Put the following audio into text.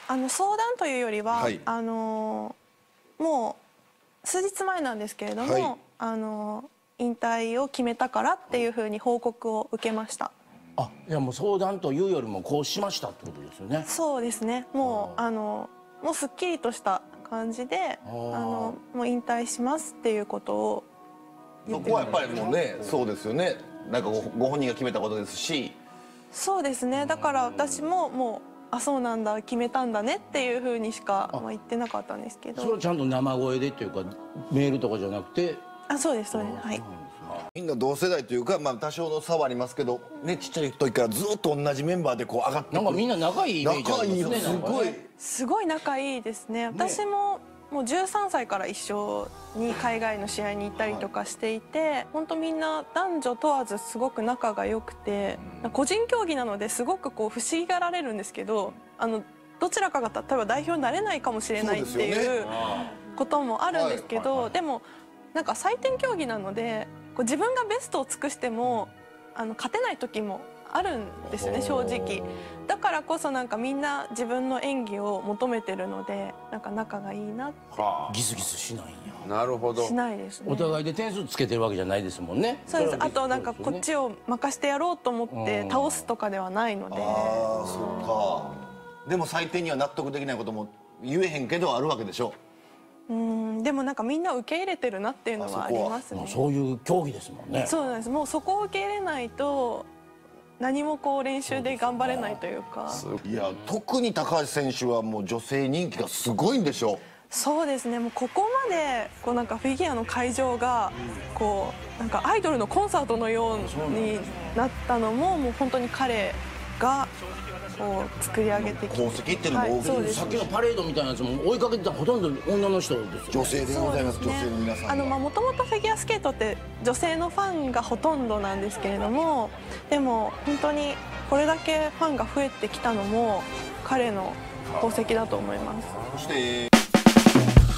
相談というよりは、 はい、 もう数日前なんですけれども、 はい、 引退を決めたからっていうふうに報告を受けました。 いやもう相談というよりもこうしましたってことですよね。 そうですね。もうすっきりとした感じで、もう引退しますっていうことを言って。 そこはやっぱりもうね、そうですよね。なんかご本人が決めたことですし。 そうですね。だから私ももうそうなんだ、決めたんだねっていうふうにしか言ってなかったんですけど。 それはちゃんと生声でっていうかメールとかじゃなくて。 そうですそうです。はい。 みんな同世代というか、多少の差はありますけどね、ちっちゃい時からずっと同じメンバーでこう上がってくる。 なんかみんな仲いいイメージありますね。 すごい仲いいですね。私ももう13歳から一緒に海外の試合に行ったりとかしていて、本当みんな男女問わずすごく仲が良くて、個人競技なのですごくこう不思議がられるんですけど、どちらかが例えば代表になれないかもしれないっていうこともあるんですけど、でもなんか採点競技なのでこう自分がベストを尽くしても勝てない時もあるんですよね、正直。だからこそなんかみんな自分の演技を求めてるので、なんか仲がいいなって。 ギスギスしないんや。 なるほど。 しないですね。 お互いで点数つけてるわけじゃないですもんね。 そうです。あとなんかこっちを任してやろうと思って倒すとかではないので。 そうか。でも採点には納得できないことも言えへんけどあるわけでしょ。 でもなんかみんな受け入れてるなっていうのはありますね。 そういう競技ですもんね。 そうなんです。もうそこを受け入れないと何もこう練習で頑張れないというか。 いや、特に高橋選手はもう女性人気がすごいんでしょ。 そうですね。もうここまでこうなんかフィギュアの会場がこうなんかアイドルのコンサートのようになったのも、もう本当に彼がこう作り上げてきて、 功績っていうのも大きいです。 さっきのパレードみたいなやつも追いかけてたほとんど女の人ですよ。 女性でございます。女性の皆さん。 もともとフィギュアスケートって女性のファンがほとんどなんですけれども、でも本当にこれだけファンが増えてきたのも彼の功績だと思います。 そして